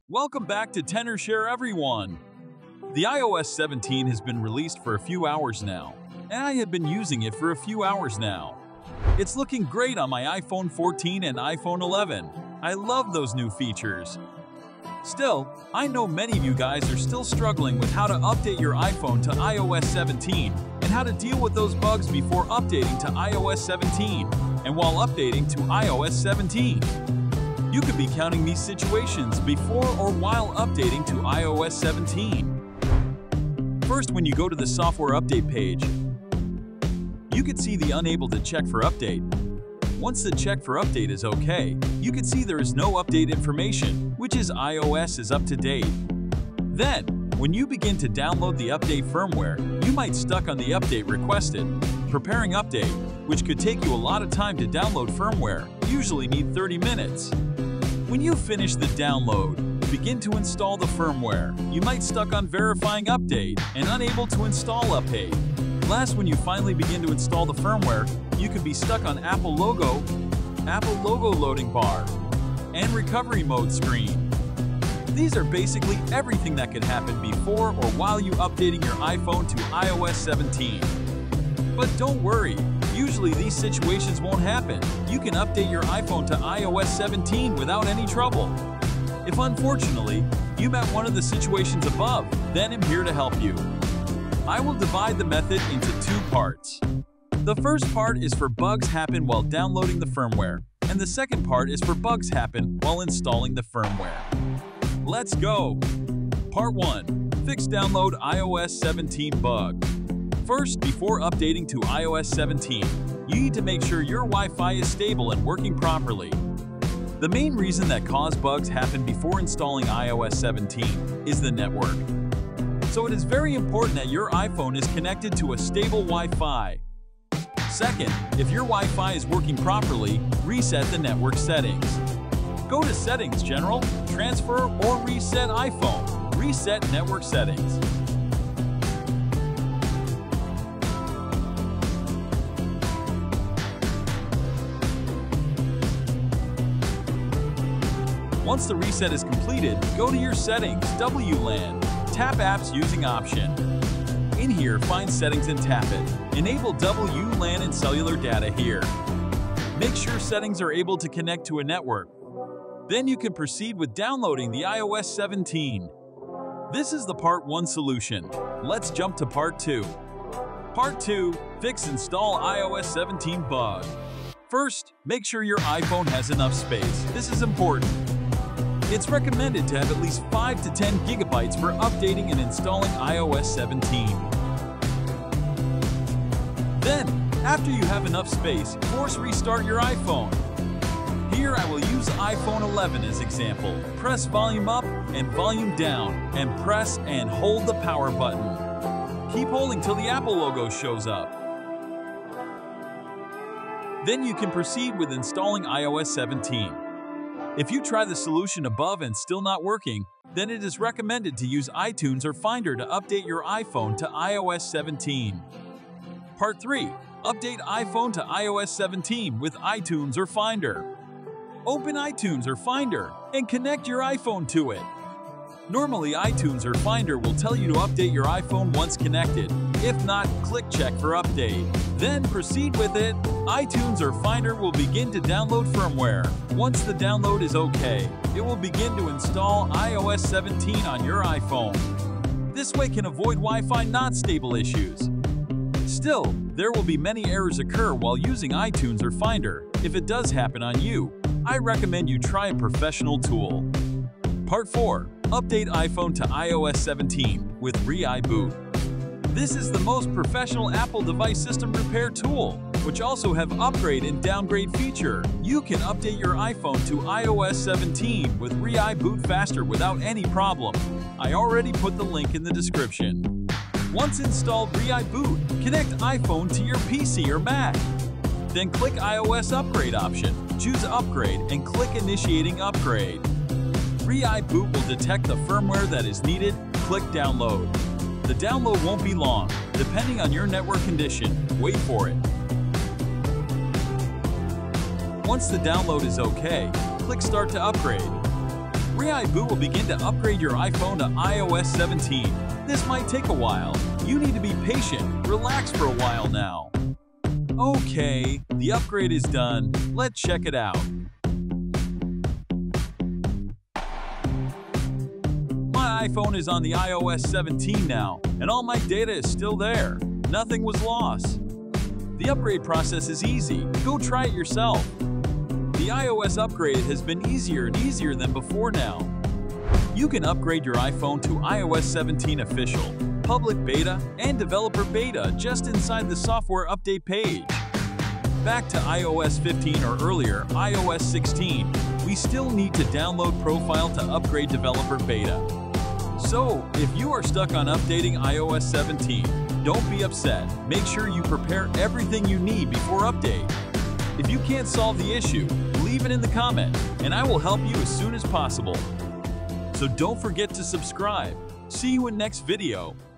Welcome back to TenorShare, everyone! The iOS 17 has been released for a few hours now, and I have been using it for a few hours now. It's looking great on my iPhone 14 and iPhone 11. I love those new features. Still, I know many of you guys are still struggling with how to update your iPhone to iOS 17 and how to deal with those bugs before updating to iOS 17 and while updating to iOS 17. You could be counting these situations before or while updating to iOS 17. First, when you go to the software update page, you could see the unable to check for update. Once the check for update is okay, you can see there is no update information, which is iOS is up to date. Then, when you begin to download the update firmware, you might stuck on the update requested. Preparing update, which could take you a lot of time to download firmware, usually need 30 minutes. When you finish the download, begin to install the firmware. You might stuck on verifying update and unable to install update. Last, when you finally begin to install the firmware, you could be stuck on Apple logo loading bar, and recovery mode screen. These are basically everything that could happen before or while you updating your iPhone to iOS 17. But don't worry, usually these situations won't happen. You can update your iPhone to iOS 17 without any trouble. If unfortunately, you met one of the situations above, then I'm here to help you. I will divide the method into two parts. The first part is for bugs happen while downloading the firmware, and the second part is for bugs happen while installing the firmware. Let's go! Part 1. Fix download iOS 17 bug. First, before updating to iOS 17, you need to make sure your Wi-Fi is stable and working properly. The main reason that cause bugs happen before installing iOS 17 is the network. So it is very important that your iPhone is connected to a stable Wi-Fi. Second, if your Wi-Fi is working properly, reset the network settings. Go to Settings, General, Transfer, or Reset iPhone. Reset network settings. Once the reset is completed, go to your Settings, WLAN, tap Apps Using option. In here, find Settings and tap it. Enable WLAN and cellular data here. Make sure settings are able to connect to a network. Then you can proceed with downloading the iOS 17. This is the Part 1 solution. Let's jump to Part 2. Part 2. Fix install iOS 17 bug. First, make sure your iPhone has enough space. This is important. It's recommended to have at least 5 to 10 gigabytes for updating and installing iOS 17. Then, after you have enough space, force restart your iPhone. Here I will use iPhone 11 as example. Press volume up and volume down, and press and hold the power button. Keep holding till the Apple logo shows up. Then you can proceed with installing iOS 17. If you try the solution above and still not working, then it is recommended to use iTunes or Finder to update your iPhone to iOS 17. Part 3. Update iPhone to iOS 17 with iTunes or Finder. Open iTunes or Finder and connect your iPhone to it. Normally, iTunes or Finder will tell you to update your iPhone once connected. If not, click Check for Update. Then proceed with it. iTunes or Finder will begin to download firmware. Once the download is okay, it will begin to install iOS 17 on your iPhone. This way can avoid Wi-Fi not stable issues. Still, there will be many errors occur while using iTunes or Finder. If it does happen on you, I recommend you try a professional tool. Part 4. Update iPhone to iOS 17 with iBoot. This is the most professional Apple device system repair tool, which also have upgrade and downgrade feature. You can update your iPhone to iOS 17 with iBoot faster without any problem. I already put the link in the description. Once installed iBoot, connect iPhone to your PC or Mac. Then click iOS Upgrade option. Choose Upgrade and click Initiating Upgrade. iBoot will detect the firmware that is needed. Click Download. The download won't be long. Depending on your network condition, wait for it. Once the download is okay, click Start to upgrade. Reboot will begin to upgrade your iPhone to iOS 17. This might take a while. You need to be patient. Relax for a while now. Okay, the upgrade is done. Let's check it out. My iPhone is on the iOS 17 now, and all my data is still there. Nothing was lost. The upgrade process is easy. Go try it yourself. The iOS upgrade has been easier and easier than before now. You can upgrade your iPhone to iOS 17 official, public beta, and developer beta just inside the software update page. Back to iOS 15 or earlier, iOS 16, we still need to download profile to upgrade developer beta. So, if you are stuck on updating iOS 17, don't be upset. Make sure you prepare everything you need before update. If you can't solve the issue, leave it in the comment, and I will help you as soon as possible. So don't forget to subscribe. See you in next video.